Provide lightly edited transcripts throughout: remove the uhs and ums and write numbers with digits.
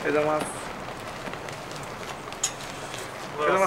りがとうございます。ありがとうございます。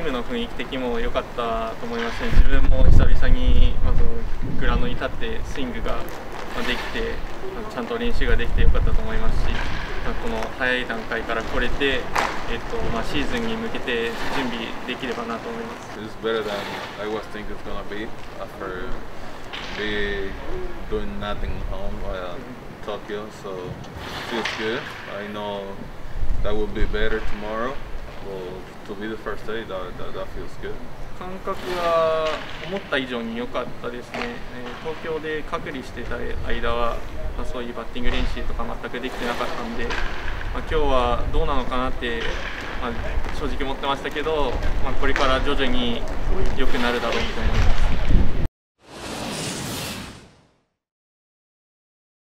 ームの雰囲気的も良かったと思いますし、自分も久々にグラウンドに立ってスイングができて、ちゃんと練習ができて良かったと思いますし、この早い段階から来れて、シーズンに向けて準備できればなと思います。 It's better than I was thinking it's gonna be after doing nothing home Tokyo, so feels good. I know that will be better tomorrow. Well, to be the first day, that feels good. 感覚は思った以上に良かったですね。東京で隔離してた間は、そういうバッティング練習とか全くできてなかったんで、今日はどうなのかなって、正直思ってましたけど、これから徐々に良くなるだろうと思います。